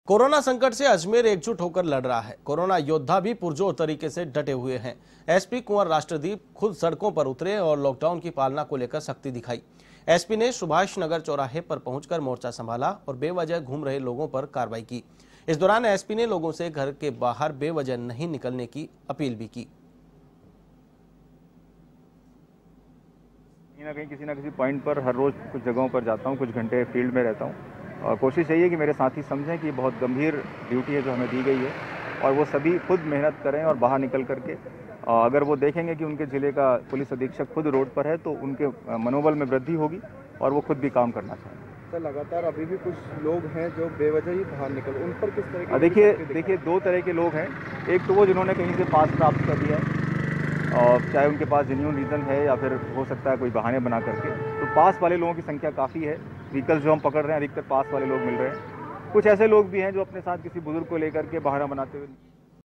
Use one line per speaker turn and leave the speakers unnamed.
Corona संकट से अजमेर एकजुट होकर लड़ रहा है। कोरोना योद्धा भी पुरजोर तरीके से डटे हुए हैं। एसपी कुंवर राष्ट्रदीप खुद सड़कों पर उतरे और लॉकडाउन की पालना को लेकर सख्ती दिखाई। एसपी ने सुभाष नगर चौराहे पर पहुंचकर मोर्चा संभाला और बेवजह घूम रहे लोगों पर कार्रवाई की। इस दौरान एसपी ने लोगों से घर के बाहर बेवजह नहीं निकलने की अपील भी की।
कहीं ना कहीं किसी न किसी पॉइंट पर हर रोज कुछ जगहों पर जाता हूं, कुछ घंटे फील्ड में रहता हूं और कोशिश यही है कि मेरे साथी समझें कि बहुत गंभीर ड्यूटी है जो हमें दी गई है और वो सभी खुद मेहनत करें और बाहर निकल करके अगर वो देखेंगे कि उनके ज़िले का पुलिस अधीक्षक खुद रोड पर है तो उनके मनोबल में वृद्धि होगी और वो खुद भी काम करना चाहेंगे।
सर, लगातार अभी भी कुछ लोग हैं जो बेवजह ही बाहर निकल, उन पर किस तरह की
देखिए दो तरह के लोग हैं। एक तो वो जिन्होंने कहीं से पास प्राप्त कर लिया है और चाहे उनके पास जेन्युइन रीज़न है या फिर हो सकता है कोई बहाने बना करके, तो पास वाले लोगों की संख्या काफ़ी है। व्हीकल्स जो हम पकड़ रहे हैं अधिकतर पास वाले लोग मिल रहे हैं। कुछ ऐसे लोग भी हैं जो अपने साथ किसी बुजुर्ग को लेकर के बहाना बनाते हुए